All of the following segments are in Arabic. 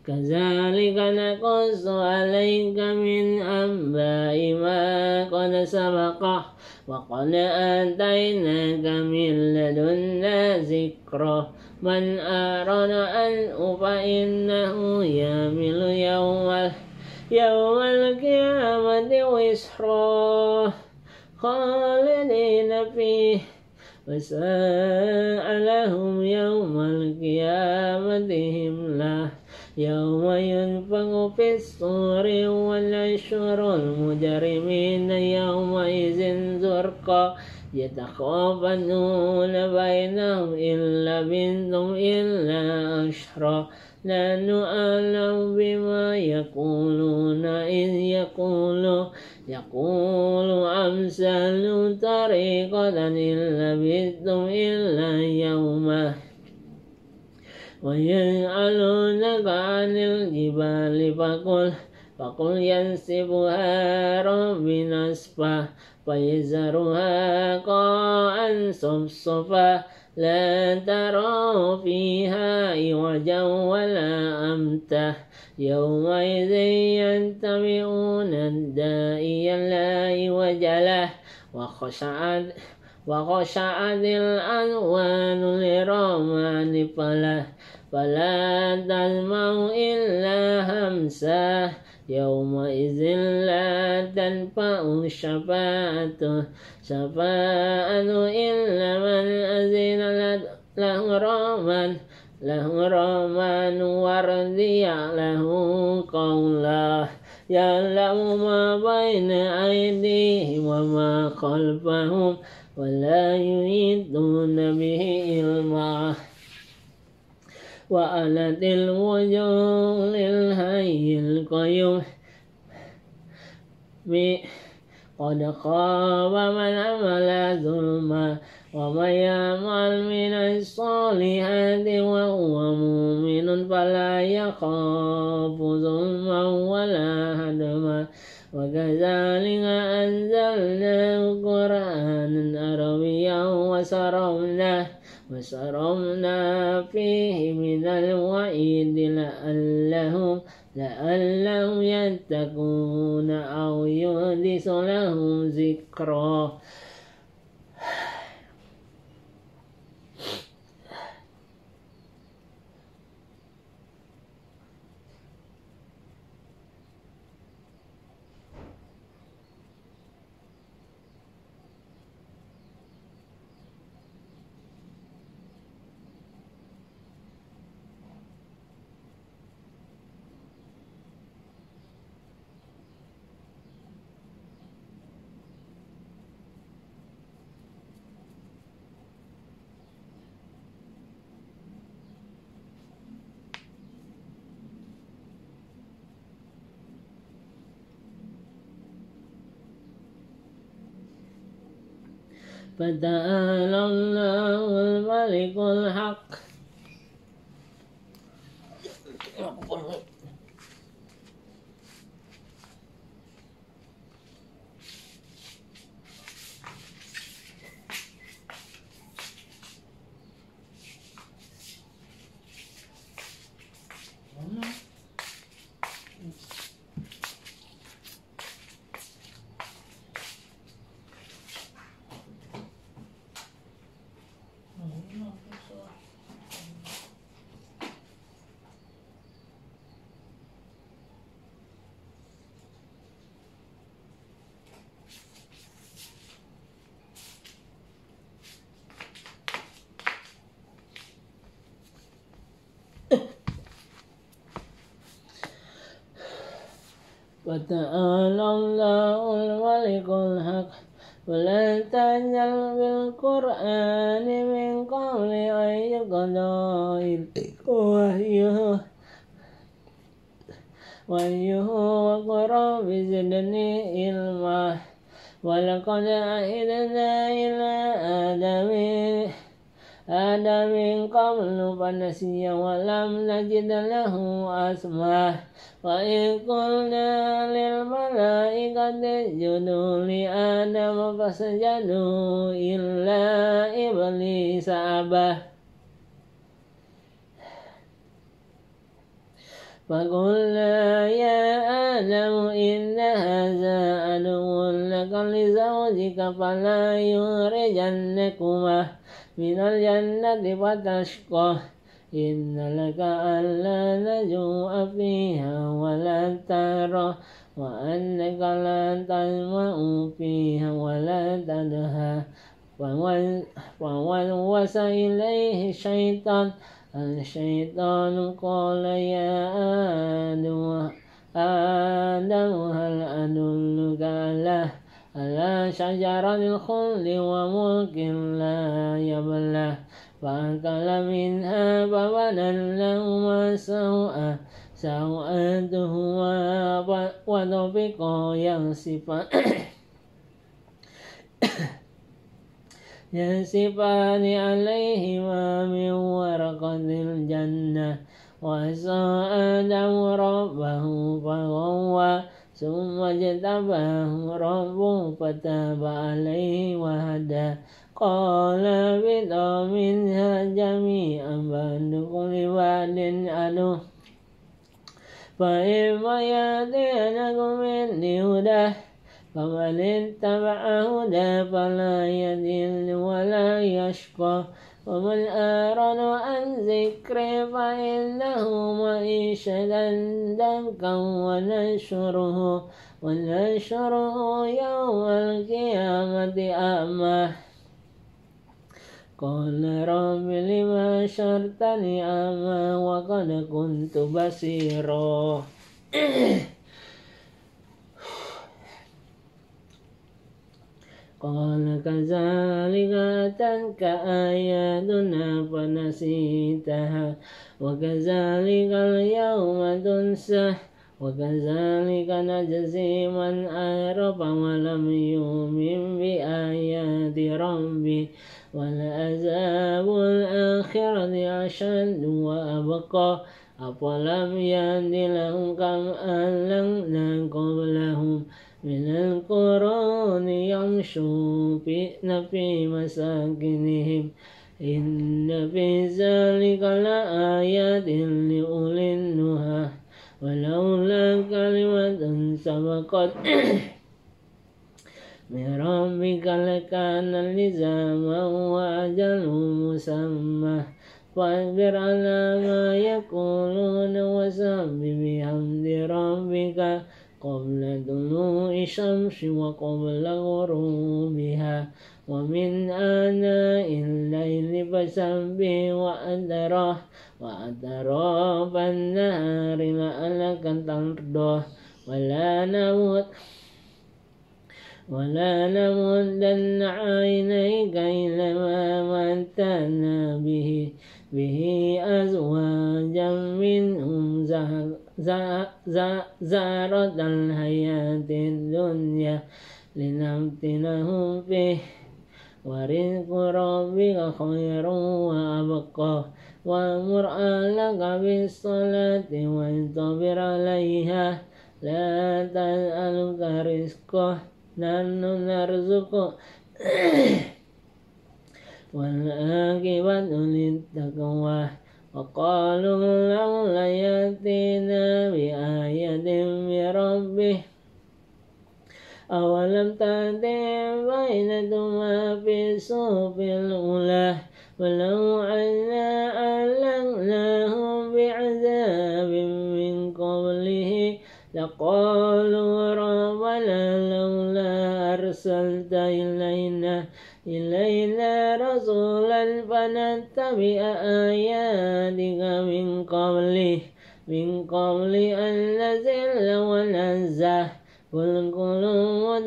كذلك نقص عليك من أنباء ما قد سبقه وقد آتيناك من لدنا ذكرا من أعرض عنه فإنه يحمل يوم القيامة وزرا خالدين فيه وساء لهم يوم القيامة هملا يوم ينفخ في الصور ونحشر المجرمين يومئذ زرقا يتخافتون بينهم إن لبثتم إلا عشرا نحن أعلم بما يقولون إذ يقول أمثال طريقة إن لبثتم إلا يوما ويسألونك عن الجبال فقل ينسفها ربي نسفا فيذرها قاعا صفصفا لا ترى فيها عوجا ولا أمتا يومئذ يتبعون الداعي لا عوج له وخشعت الألوان للرحمن فلا تسمع إلا همسا يومئذ لا تنفع الشفاعة إلا من أذن له الرحمن ورضي له قولا يعلم ما بين أيديهم وما خلفهم ولا يحيطون به علما وأنت الوجوه للحي القيوم قد خاب من عمل ظلما ومن يعمل من الصالحات وهو مؤمن فلا يخاف ظلما ولا هدما وكذلك أنزلناه قرآنا عربيا وصرفنا فيه من الوعيد لعلهم يتقون أو يحدث لهم ذكرا فتعالى الله الملك الحق فتعالى الله الملك الحق ولا تجل بالقرآن من قبل أن يقضى إليك وحيه وقرأ بزدني علما ولقد عهدنا إلى آدم من قبل فنسي ولم نجد له عزما وإذ قلنا للملائكة اسجدوا لآدم فسجدوا إلا إبليس أبى فقلنا يا آدم إن هذا عدو لك لزوجك فلا يخرجنكما من الجنة فتشقى إن لك ألا تجوع فيها ولا ترى وأنك لا تظمأ فيها ولا تضحى فوسوس إليه الشيطان قال يا آدم هل أدلك على شجرة الخلد وملك لا يبلى فأكل منها فبدت لهما سوءاتهما وطفقا ينسفان عليهما من ورقة الجنة وعصى آدم ربه فغوى ثم اجتباه ربه فتاب عليه وهدى قال اهبطا منها جميعا بعضكم لبعض عدو فإما يأتينكم مني هدى فمن اتبع هدى فلا يضل ولا يشقى ومن أعرض عن ذكري فإنه معيشة ضنكا ونحشره يوم القيامة أعمى قال رب لما حشرتني أعمى وقد كنت بصيرا قال كذلك أتتك آياتنا فنسيتها وكذلك اليوم تنسى وكذلك نجزي من أعرض ولم يؤمن بآيات ربه ولعذاب الآخرة أشد وأبقى أفلم يهد لهم كم أهلكنا قبلهم من القرون يمشون في مساكنهم إن في ذلك لآيات لأولي النهى ولولا كلمة سبقت من ربك لكان لزاما وأجل مسمى فاصبر على ما يقولون وسبح بحمد ربك قبل طلوع الشمس وقبل غروبها ومن آناء الليل فسبح وأطراف النهار لعلك ترضى ولا نمدن عينيك إلى ما متعنا به أزواجا منهم زهرة الحياة الدنيا لنفتنهم فيه ورزق ربك خير وأبقى وأمر أهلك بالصلاة واصطبر عليها لا تسألك رزقه نحن نرزقك والعاقبة للتقوى وقالوا لولا يأتينا بآية من ربه أولم تأتهم بينتهما في الصحف الأولى ولو أنا أهلكناهم بعذاب من قبله لقالوا ربنا لولا أرسلت إلينا رسولا فنتبع آياتك من قبل أن نزل وننزه قل كلوا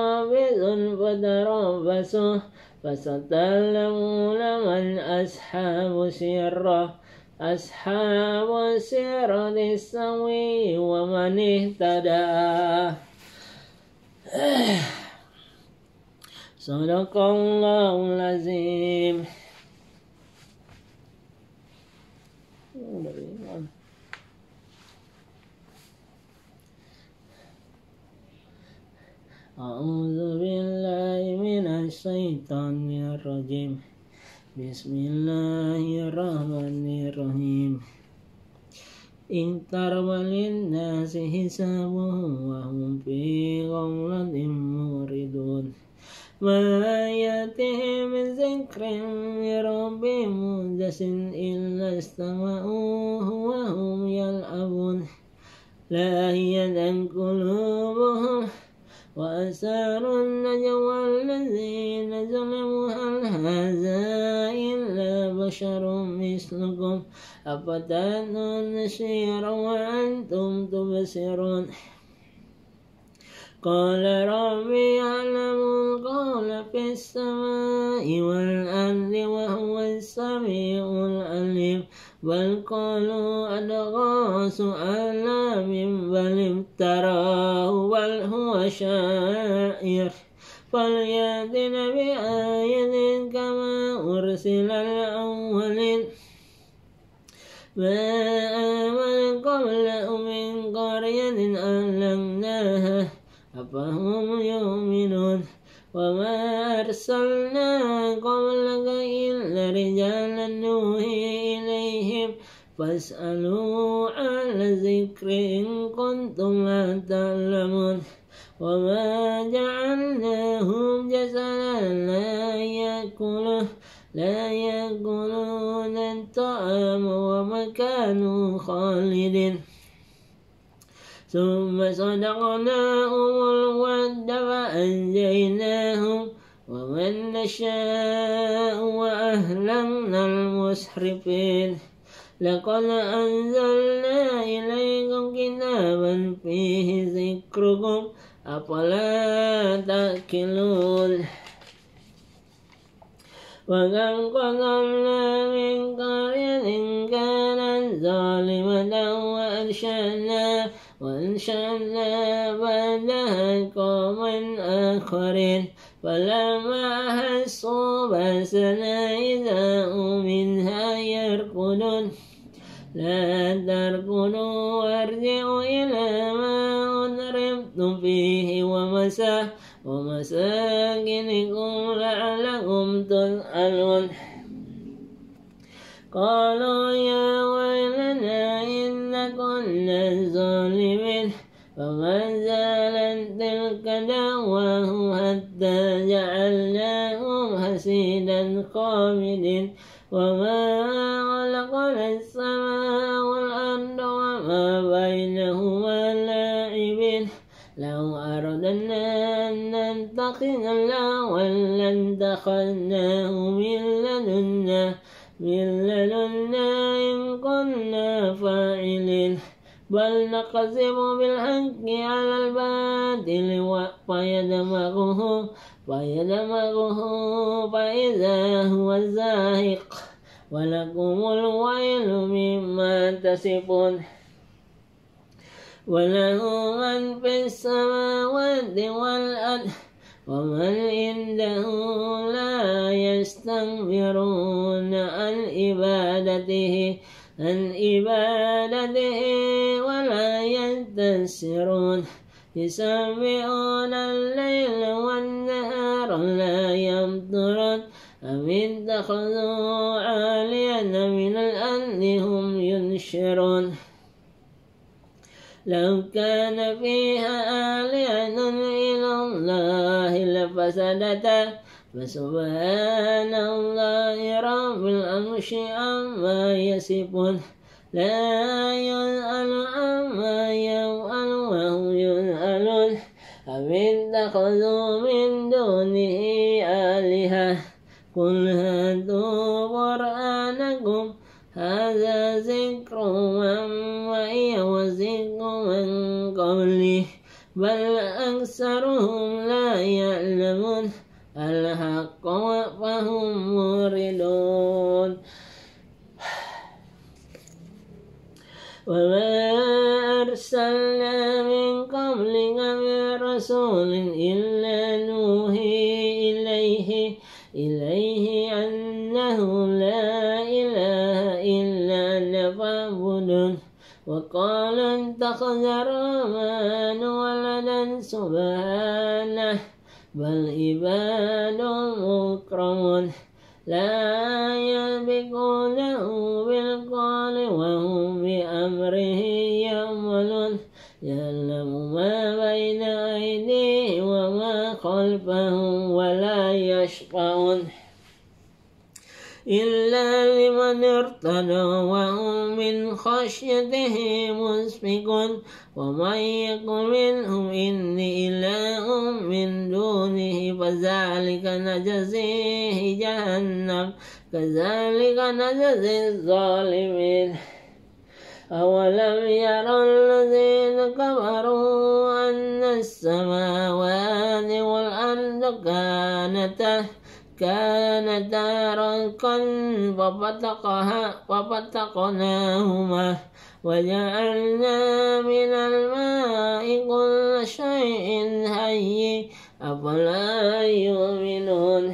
فتربصوا فستعلمون من أصحاب الصراط السوي ومن اهتدى. صدق الله العظيم. أعوذ بالله من الشيطان الرجيم. بسم الله الرحمن الرحيم. اقترب للناس حسابهم وهم في غفلة معرضون ما يأتيهم من ذكر من ربهم محدث إلا استمعوه وهم يلعبون لاهية قلوبهم وأسروا النجوى الذين ظلموا هل هذا إلا بشر مثلكم أفتأتون السحر وأنتم تبصرون قال ربي يعلم القول في السماء والأرض وهو السميع العليم بل قالوا أضغاث أحلام بل افتراه بل هو شاعر فليأتنا بآية كما أرسل الأولين ما آمن قبلهم من قرية أهلكناها أفهم يؤمنون وما أرسلنا قبلك إلا رجالا نوحي إليهم فاسألوا أهل الذكر إن كنتم لا تعلمون وما جعلناهم جسدا لا يأكلون الطعام وما كانوا خالدين ثم صدقناهم الوعد فأنجيناهم ومن نشاء وأهلكنا المسرفين لقد أنزلنا إليكم كتابا فيه ذكركم أفلا تأكلون وكم قصمنا من قرية كانت ظالمة وأنشأنا بعدها قوما آخرين فلما أحسوا بأسنا إذا هم منها يركضون لا تركضوا وارجعوا إلى ما أترفتم فيه ومساكنكم لعلكم تسألون قالوا يا ويلنا إنا كنا ظالمين فما زالت تلك دعواهم حتى جعلناهم حصيدا خامدين وما خلقنا السماء والأرض وما بينهما لاعبين لو أردنا أن نتخذ لهوا لاتخذناه من لدنا إن كنا فاعلين بل نقذف بالحق على الباطل فيدمغه فإذا هو زاهق ولكم الويل مما تصفون وله من في السماوات والأرض ومن عنده لا يستكبرون عن عبادته ولا يستكثرون يسبحون الليل والنهار لا يفترون أم اتخذوا آلهة من الأرض هم ينشرون لو كان فيها آلهة إلا الله لفسدتا فسبحان الله رب العرش عما يصفون لا يسأل عما يفعل وهم يسألون أم اتخذوا من دونه آلهة قل هاتوا برهانكم هذا ذكر من معي وذكر من قبلي بل أكثرهم لا يعلمون الحق فهم معرضون وما أرسلنا من قبلك من رسول إلا نوحي إليه أنه لا إله إلا أنا فاعبدون وقال اتخذ الرحمن ولدا سبحانه بل عباد مكرمون لا يسبقونه بالقول وهم بأمره أمره يعملون يعلم ما بين أيديهم وما خلفهم ولا يشفعون إلا لمن ارتضى وهم من خشيته مشفقون ومن يقل منهم إني إله من دونه فذلك نجزيه جهنم كذلك نجزي الظالمين أولم يرى الذين كفروا أن السماوات والأرض كانتا رتقا ففتقناهما وجعلنا من الماء كل شيء حي أفلا يؤمنون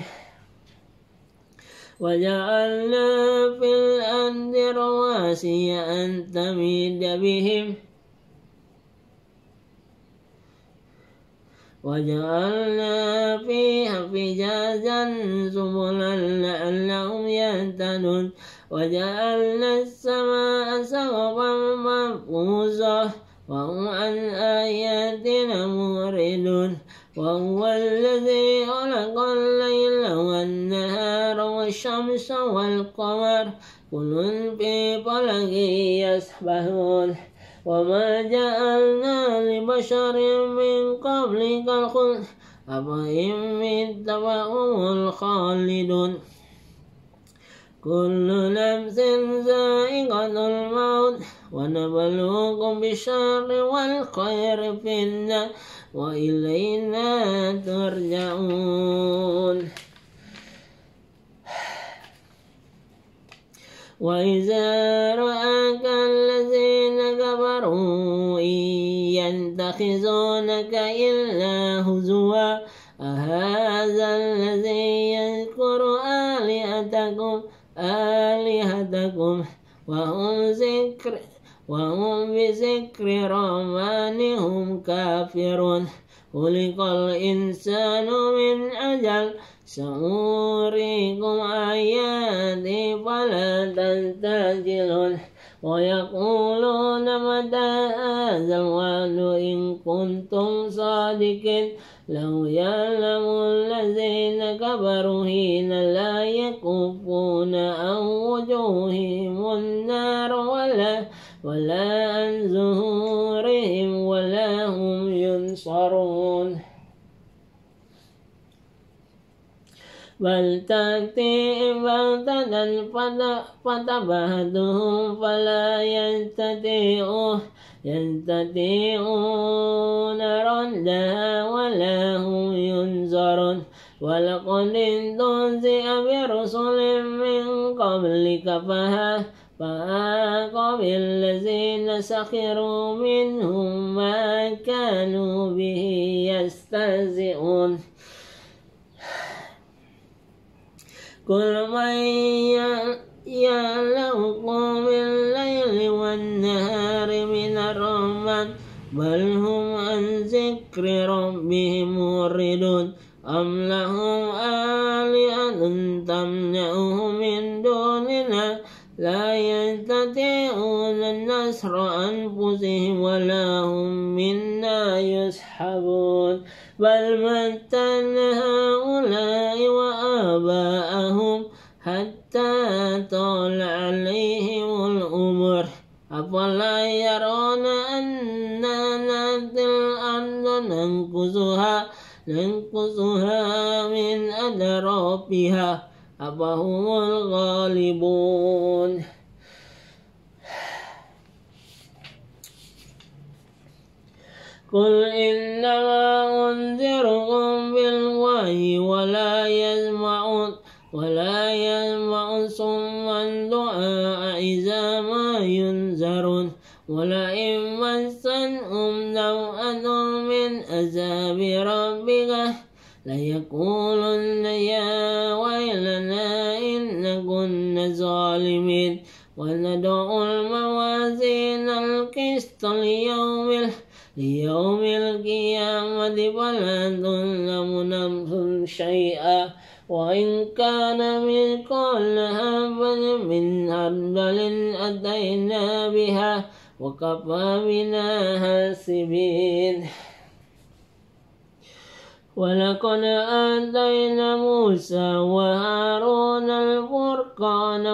وجعلنا في الأرض رواسي أن تميد بهم وجعلنا فيها فجاجا سبلا لعلهم يهتدون وجعلنا السماء سقفا محفوظا وهم عن آياتنا معرضون وهو الذي خلق الليل والنهار والشمس والقمر كل في فلك يسبحون وما جعلنا لبشر من قبلك الخلد أفإن مت فهم الخالدون كل نفس ذائقة الموت ونبلوكم بالشر والخير فتنة وإلينا ترجعون وإذا رآك الذين كفروا إن يتخذونك إلا هزوا أهذا الذي يذكر آلهتكم وهم بذكر الرحمن هم كافرون خلق الإنسان من أجل سأريكم آياتي فلا تستعجلون ويقولون متى هذا الوعد إن كنتم صادقين لو يعلم الذين كفروا حين لا يكفون عن وجوههم النار ولا عن ظهورهم ولا هم ينصرون بل تأتيهم بغتة فتبهتهم فلا يستطيعون ردها ولا هم ينظرون ولقد استهزئ برسل من قبلك فحاق بالذين سخروا منهم ما كانوا به يستهزئون كل من يعلمكم بالليل والنهار من الرحمن بل هم عن ذكر ربهم معرضون أم لهم آلهة تمنعهم من دوننا لا يستطيعون نصر أنفسهم ولا هم منا يسحبون بل متعنا هؤلاء وآباءهم حتى طال عليهم الأمر أفلا يرون أنا نأتي الأرض ننقصها من أطرافها أفهم الغالبون قل إنما أنذركم بالوحي ولا يسمع صم الدعاء إذا ما ينذرون ولئن مسهم نوءة من عذاب ربك ليقولن يا ويلنا إن كنا ظالمين وندع الموازين القسط ليوم القيامة فلا تظلم نفس شيئا وإن كان مثقال حبة من خردل أتينا بها وكفى بنا حاسبين. ولقد آتينا موسى وهارون الفرقان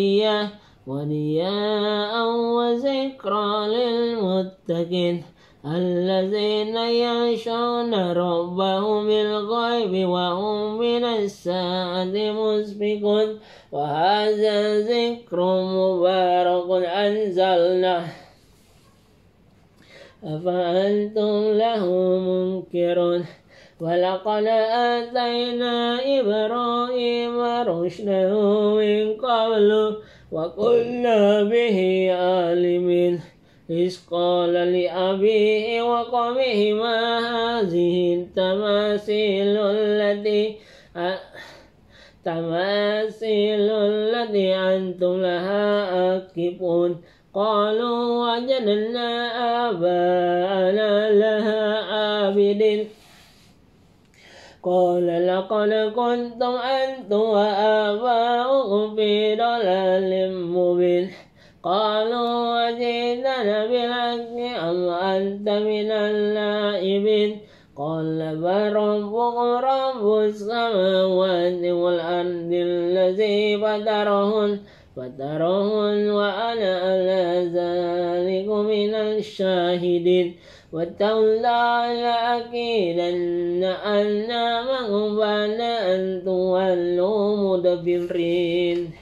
ودياء وذكرى للمتقين الذين يخشون ربهم بالغيب وهم من الساعة مشفقون. وهذا ذكر مبارك أنزلناه أفأنتم له منكرون. ولقد آتينا إبراهيم رشده من قبل وكنا به عالمين. إذ قال لأبيه وقومه ما هذه التماثيل التي أنتم لها عاكفون. قالوا وجدنا آباءنا لها عابدين. قال لقد كنتم أنتم وآباؤكم في ضلال مبين. قالوا وجئتنا بالحق أم أنت من اللاعبين. قال بل ربكم رب السماوات والأرض الذي فطرهن وأنا على ذلك من الشاهدين. وتالله لأكيدن أنعامكم بعد أن تولوا مدبرين.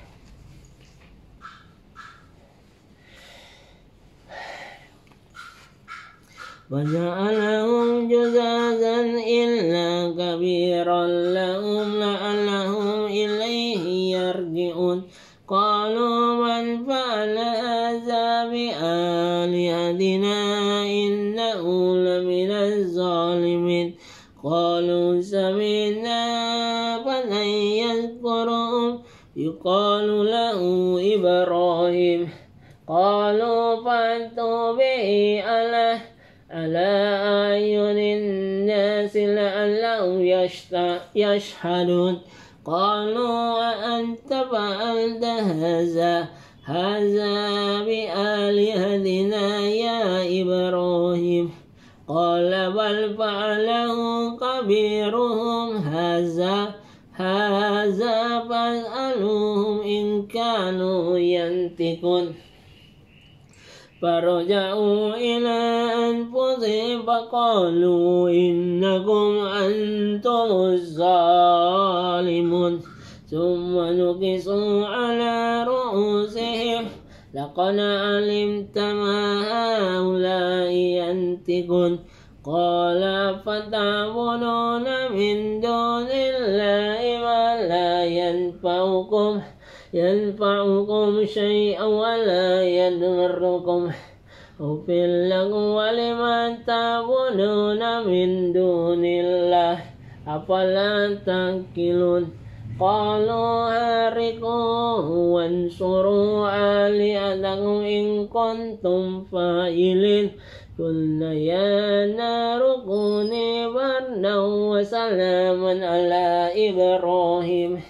وجعلهم جذاذا إلا كبيرا لهم لعلهم إليه يرجعون. قالوا من فعل هذا بآلهتنا إنه لمن الظالمين. قالوا سمعنا فتى يذكرهم يقال له إبراهيم. قالوا فأتوا به على أعين الناس لعلهم يشهدون. قالوا أأنت فعلت هذا بآلهتنا يا إبراهيم. قال بل فعله كبيرهم هذا فاسألوهم إن كانوا ينطقون. فرجعوا إلى أنفسهم فقالوا إنكم أنتم الظالمون. ثم نكسوا على رؤوسهم لقد علمت ما هؤلاء ينطقون. قال فتعبدون من دون الله ما لا ينفعكم شيئا ولا يضركم أفل لكم ولمن تعبدون من دون الله أفلا تعقلون. قالوا حرقوه وانصروا آلهتكم إن كنتم فاعلين. قلنا يا نار كوني بردا وسلاما على إبراهيم.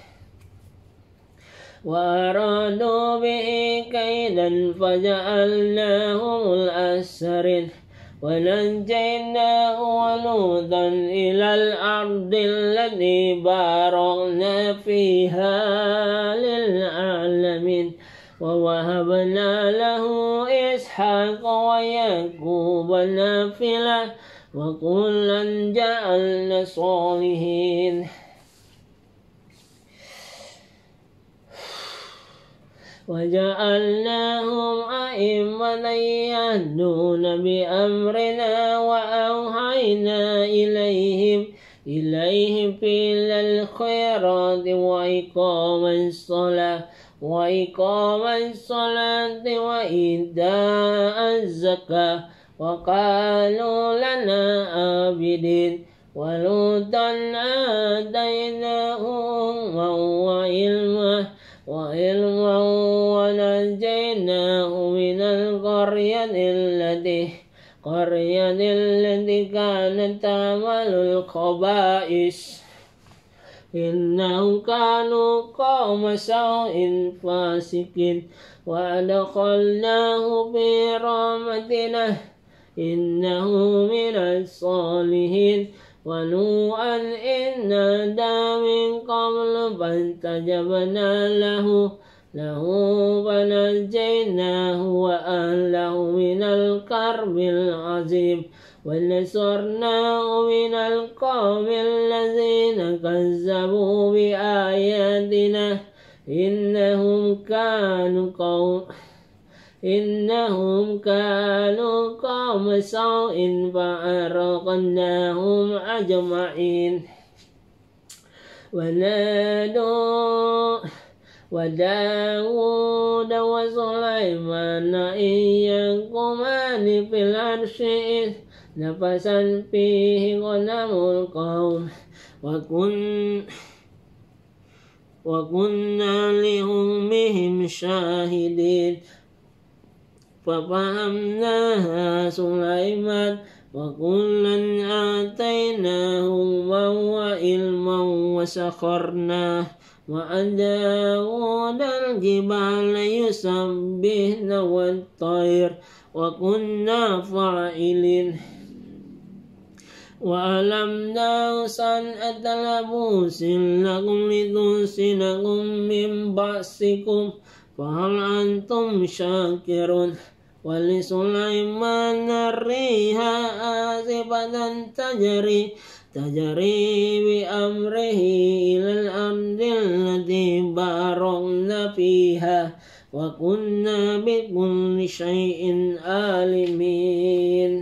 وأرادوا به كيدا فجعلناهم الأسفلين. ونجيناه ولوطا إلى الأرض التي باركنا فيها للعالمين. ووهبنا له إسحاق ويعقوب نافلة وكلا جعلنا صالحين. وجعلناهم أئمة يهدون بأمرنا وأوحينا إليهم فعل الخيرات وإقام الصلاة وإيتاء الزكاة وكانوا لنا عابدين. ولوطا آتيناه وعلما ونجيناه من القرية التي كانت تعمل الخبائث إنهم كانوا قوم سوء فاسقين وأدخلناه في رحمتنا إنه من الصالحين ونوحا إذ نادى من قبل فاستجبنا له فنجيناه وأهله من الكرب العظيم ونصرناه من القوم الذين كذبوا بآياتنا إنهم كانوا قوم سوء فأغرقناهم أجمعين وداود وسليمان إذ يحكمان في العرش إذ نفشت فيه غنم القوم وكنا لحكمهم شاهدين ففهمناها سليمان وكلا آتيناه حكما وعلما وسخرنا مع داود الجبال يسبحن والطير وكنا فاعلين وعلمناه صنعة لبوس لكم لتحصنكم من بأسكم فهل أنتم شاكرون ولسليمان الريح عاصفة تجري بأمره إلى الأرض التي باركنا فيها وكنا بكل شيء عالمين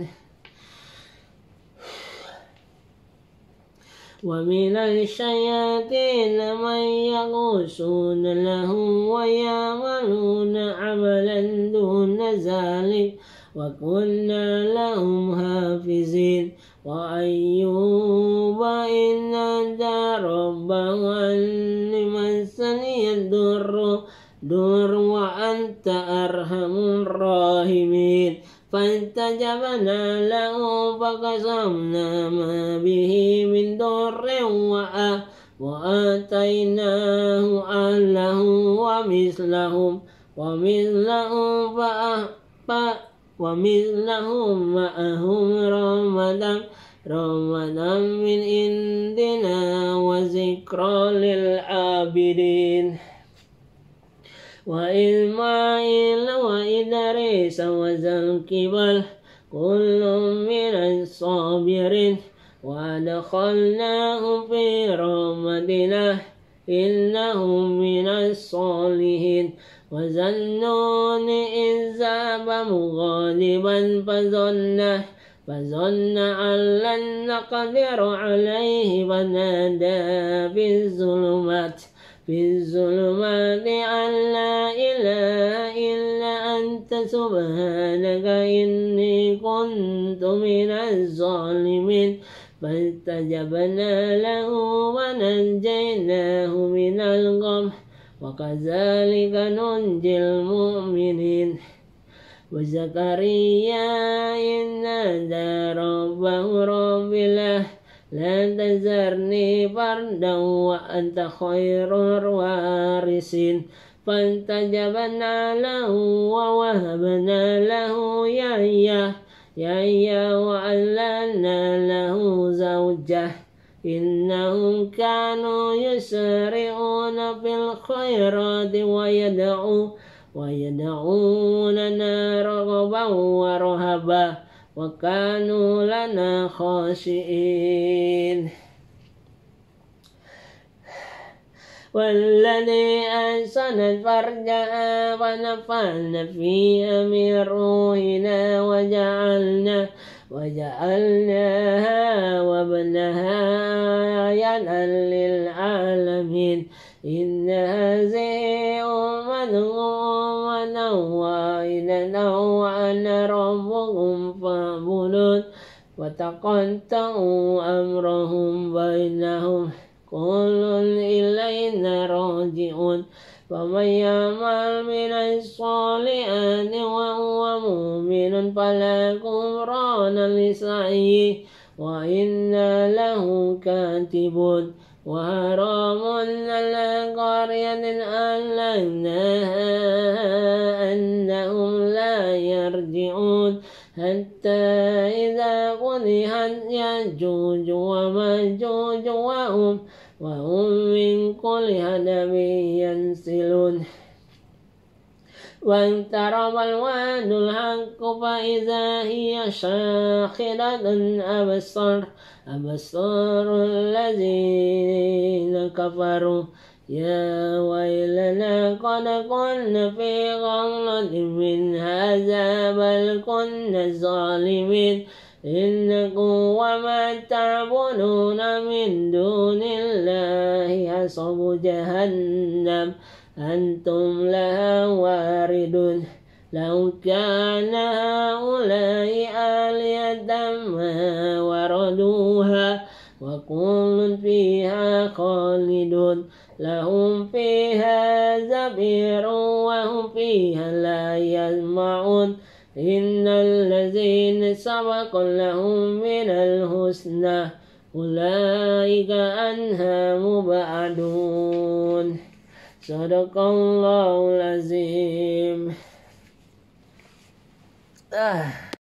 ومن الشياطين من يغوصون له ويعملون عملا دون ذلك وكنا لهم حافظين وأيوب إذ نادى ربه أني مسني الضر وأنت أرحم الراحمين فاستجبنا له فكشفنا ما به من ضر وآتيناه أهله ومثلهم معهم رحمة من عندنا وذكرى للعابدين وإسماعيل وإدريس وذا الكفل كل من الصابرين وأدخلناهم في رحمتنا إنهم من الصالحين وذا النون إذ ذهب مغاضبا فظن أن لن نقدر عليه فنادى في الظلمات أن لا إله إلا أنت سبحانك إني كنت من الظالمين فاستجبنا له ونجيناه من الغم وكذلك ننجي المؤمنين وزكريا إذ نادى ربه رب لا تذرني فردا وأنت خير الوارثين فاستجبنا له ووهبنا له يحيى وأهلنا له زوجه إنهم كانوا يسارعون في الخيرات ويدعوننا رغبا ورهبا وكانوا لنا خاشعين والذي أحسنت فرجها ونفعنا فيها من روحنا وجعلناها وابنها آية للعالمين إن هذه أمة واحدة وأنا ربكم فاعبدون وتقطعوا أمرهم بينهم كل إلينا راجعون فمن يعمل من الصالحات وهو مؤمن فلا كفران لسعيه وإنا له كاتبون وحرام على قرية أهلكناها أنهم لا يرجعون حتى إذا فتحت يأجوج ومأجوج وهم من كل حدب ينسلون واقترب الوعد الحق فإذا هي شاخصة أبصار الذين كفروا يا ويلنا قد كنا في غفلة من هذا بل كنا ظالمين إنكم وما تعبدون من دون الله حصب جهنم أنتم لها واردون لو كان هؤلاء آلهة ما وردوها وكل فيها خالدون لهم فيها زفير وهم فيها لا يسمعون إن الذين سبق لهم من الحسنى أولئك عنها مبعدون صدق الله العظيم.